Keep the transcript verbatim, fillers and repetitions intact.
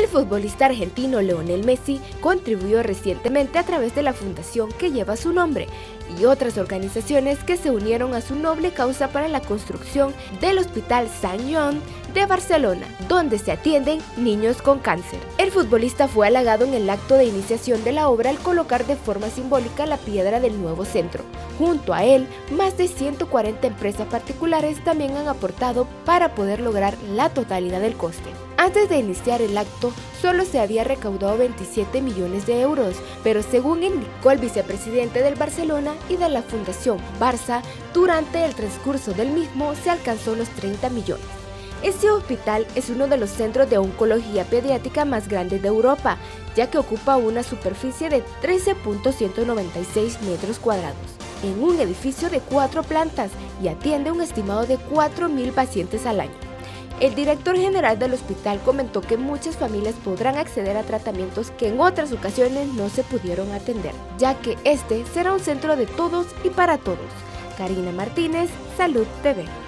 El futbolista argentino Lionel Messi contribuyó recientemente a través de la fundación que lleva su nombre y otras organizaciones que se unieron a su noble causa para la construcción del Hospital Sant Joan de Barcelona, donde se atienden niños con cáncer. El futbolista fue halagado en el acto de iniciación de la obra al colocar de forma simbólica la piedra del nuevo centro. Junto a él, más de ciento cuarenta empresas particulares también han aportado para poder lograr la totalidad del coste. Antes de iniciar el acto, solo se había recaudado veintisiete millones de euros, pero según indicó el vicepresidente del Barcelona y de la Fundación Barça, durante el transcurso del mismo se alcanzó los treinta millones. Este hospital es uno de los centros de oncología pediátrica más grandes de Europa, ya que ocupa una superficie de trece punto ciento noventa y seis metros cuadrados, en un edificio de cuatro plantas y atiende un estimado de cuatro mil pacientes al año. El director general del hospital comentó que muchas familias podrán acceder a tratamientos que en otras ocasiones no se pudieron atender, ya que este será un centro de todos y para todos. Karina Martínez, Salud T V.